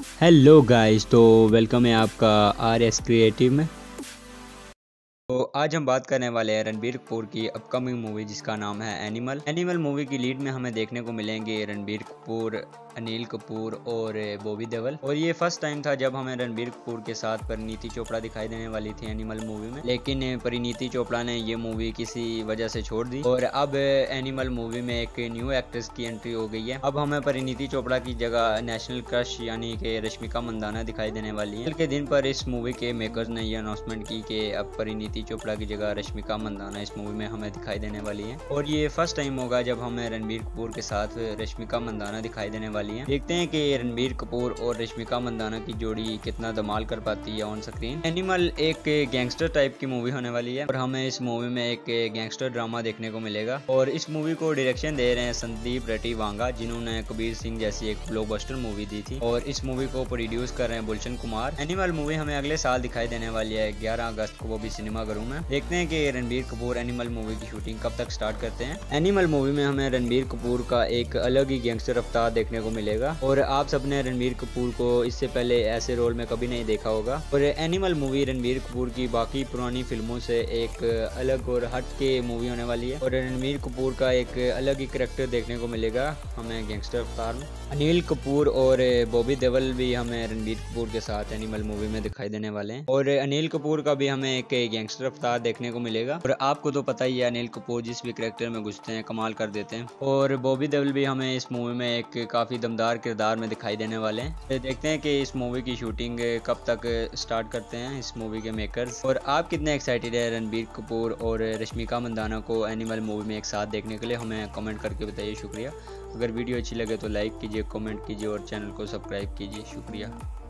Hello guys, तो welcome है आपका आर एस क्रिएटिव में। तो आज हम बात करने वाले हैं रणबीर कपूर की अपकमिंग मूवी जिसका नाम है एनिमल। एनिमल मूवी की लीड में हमें देखने को मिलेंगे रणबीर कपूर, अनिल कपूर और बॉबी देओल। और ये फर्स्ट टाइम था जब हमें रणबीर कपूर के साथ परिणीति चोपड़ा दिखाई देने वाली थी एनिमल मूवी में, लेकिन परिणीति चोपड़ा ने ये मूवी किसी वजह से छोड़ दी और अब एनिमल मूवी में एक न्यू एक्ट्रेस की एंट्री हो गई है। अब हमें परिणीति चोपड़ा की जगह नेशनल क्रश यानी कि रश्मिका मंदाना दिखाई देने वाली है। कल के दिन पर इस मूवी के मेकर्स ने यह अनाउंसमेंट की कि अब परिणीति चोपड़ा की जगह रश्मिका मंदाना इस मूवी में हमें दिखाई देने वाली है। और ये फर्स्ट टाइम होगा जब हमें रणबीर कपूर के साथ रश्मिका मंदाना दिखाई देने वाली है। देखते हैं कि रणबीर कपूर और रश्मिका मंदाना की जोड़ी कितना धमाल कर पाती है ऑन स्क्रीन। एनिमल एक गैंगस्टर टाइप की मूवी होने वाली है और हमें इस मूवी में एक गैंगस्टर ड्रामा देखने को मिलेगा। और इस मूवी को डायरेक्शन दे रहे हैं संदीप रेड्डी वांगा, जिन्होंने कबीर सिंह जैसी एक ब्लॉकबस्टर मूवी दी थी। और इस मूवी को प्रोड्यूस कर रहे हैं गुलशन कुमार। एनिमल मूवी हमें अगले साल दिखाई देने वाली है 11 अगस्त को, वो भी सिनेमा घरों में। देखते हैं कि रणबीर कपूर एनिमल मूवी की शूटिंग कब तक स्टार्ट करते हैं। एनिमल मूवी में हमें रणबीर कपूर का एक अलग ही गैंगस्टर अवतार देखने को मिलेगा और आप सबने रणबीर कपूर को इससे पहले ऐसे रोल में कभी नहीं देखा होगा। और एनिमल मूवी रणबीर कपूर की बाकी पुरानी फिल्मों से एक अलग और हट के मूवी होने वाली है और रणबीर कपूर का एक अलग ही कैरेक्टर देखने को मिलेगा हमें गैंगस्टर अवतार में। अनिल कपूर और बॉबी देओल भी हमें रणबीर कपूर के साथ एनिमल मूवी में दिखाई देने वाले हैं और अनिल कपूर का भी हमें एक गैंगस्टर अवतार देखने को मिलेगा। और आपको तो पता ही है अनिल कपूर जिस भी कैरेक्टर में घुसते हैं कमाल कर देते हैं। और बॉबी देओल भी हमें इस मूवी में एक काफी दमदार किरदार में दिखाई देने वाले हैं। देखते हैं कि इस मूवी की शूटिंग कब तक स्टार्ट करते हैं इस मूवी के मेकर्स। और आप कितने एक्साइटेड है रणबीर कपूर और रश्मिका मंदाना को एनिमल मूवी में एक साथ देखने के लिए, हमें कमेंट करके बताइए। शुक्रिया। अगर वीडियो अच्छी लगे तो लाइक कीजिए, कमेंट कीजिए और चैनल को सब्सक्राइब कीजिए। शुक्रिया।